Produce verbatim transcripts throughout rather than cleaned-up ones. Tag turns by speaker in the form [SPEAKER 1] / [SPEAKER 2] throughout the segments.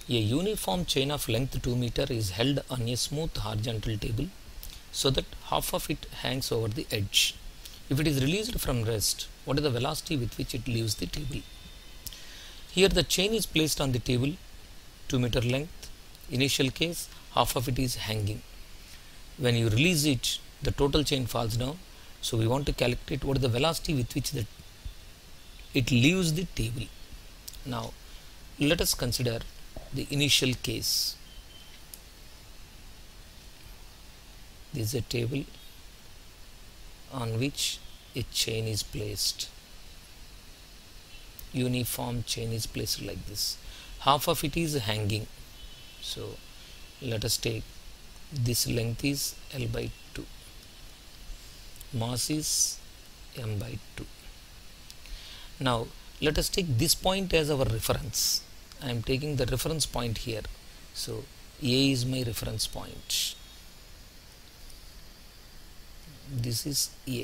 [SPEAKER 1] A uniform chain of length two meter is held on a smooth horizontal table so that half of it hangs over the edge. If it is released from rest, what is the velocity with which it leaves the table? Here the chain is placed on the table, two meter length. Initial case, half of it is hanging. When you release it, the total chain falls down. So we want to calculate what is the velocity with which the, it leaves the table. Now let us consider the initial case. This is a table on which a chain is placed. Uniform chain is placed like this. Half of it is hanging. So let us take this length is L by two. Mass is M by two. Now let us take this point as our reference. I am taking the reference point here. So A is my reference point. This is A.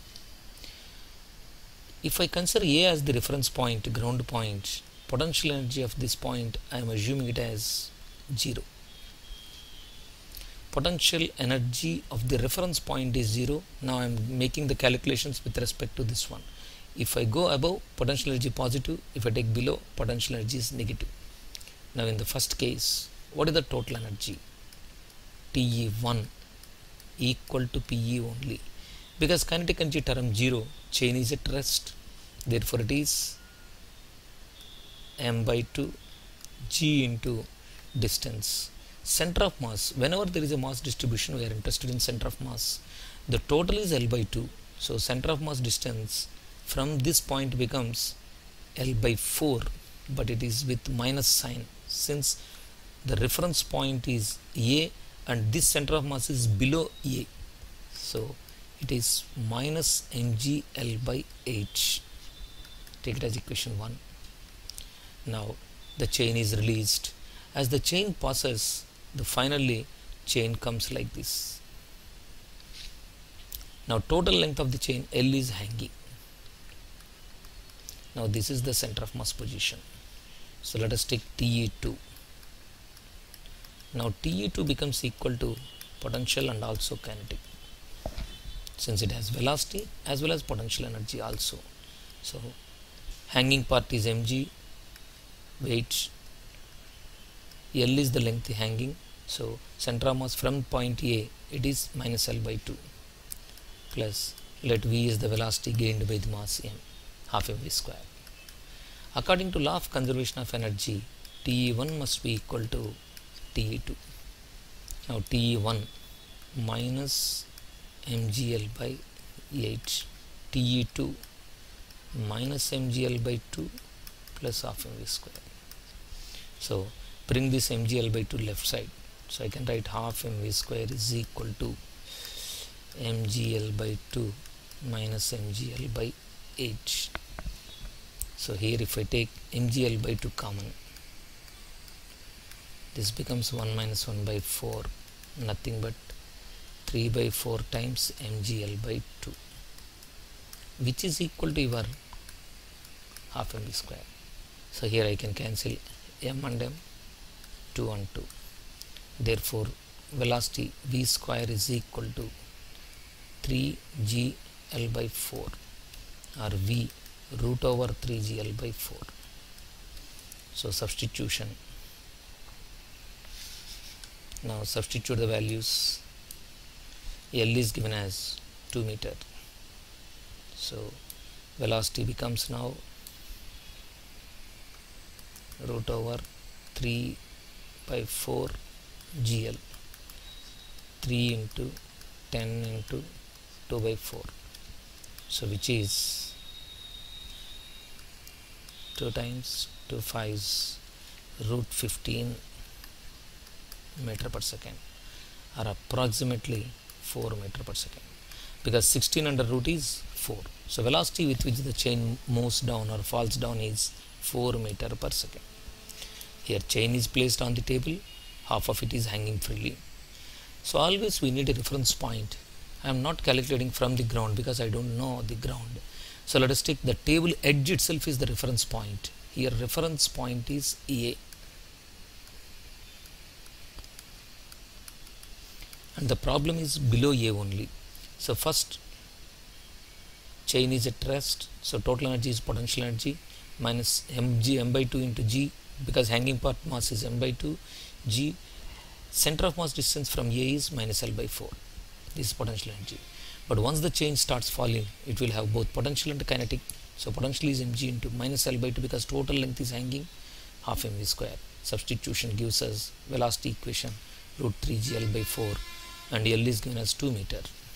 [SPEAKER 1] If I consider A as the reference point, ground point, potential energy of this point, I am assuming it as zero. Potential energy of the reference point is zero. Now I am making the calculations with respect to this one. If I go above, potential energy positive. If I take below, potential energy is negative. Now in the first case, what is the total energy? T E one equal to P E only. Because kinetic energy term zero, chain is at rest. Therefore it is M by two G into distance. Center of mass, whenever there is a mass distribution, we are interested in center of mass. The total is L by two. So center of mass distance from this point becomes L by four, but it is with minus sign since the reference point is A and this center of mass is below A. So it is minus mg L by H. Take it as equation one. Now the chain is released. As the chain passes, the finally chain comes like this. Now total length of the chain L is hanging. Now this is the center of mass position. So let us take T E two. Now T E two becomes equal to potential and also kinetic, since it has velocity as well as potential energy also. So hanging part is mg, weight, L is the length hanging. So center of mass from point A, it is minus L by two, plus let V is the velocity gained by the mass m, half mv square. According to law of conservation of energy, T E one must be equal to T E two. Now T E one minus mgl by H, T E two minus mgl by two plus half mv square. So bring this mgl by two left side. So I can write half mv square is equal to mgl by two minus mgl by H. So here if I take mgl by two common, this becomes one minus one by four, nothing but three by four times mgl by two, which is equal to your half mv square. So here I can cancel m and m, two and two. Therefore velocity v square is equal to three g L by four, or v root over three g L by four. So substitution. Now substitute the values. L is given as two meter. So velocity becomes now root over three by four G L, three into ten into two by four. So which is two times two fives root fifteen meter per second, or approximately four meter per second, because sixteen under root is four. So velocity with which the chain moves down or falls down is four meter per second. Here chain is placed on the table, half of it is hanging freely. So always we need a reference point. I am not calculating from the ground because I don't know the ground. So let us take the table edge itself is the reference point. Here reference point is A. and the problem is below A only. So first chain is at rest, so total energy is potential energy minus mg m by two into g, because hanging part mass is m by two, g center of mass distance from A is minus L by four. This is potential energy. But once the chain starts falling, it will have both potential and kinetic. So potential is mg into minus L by two, because total length is hanging, half mv square. Substitution gives us velocity equation root three g L by four, and L is given as two meter.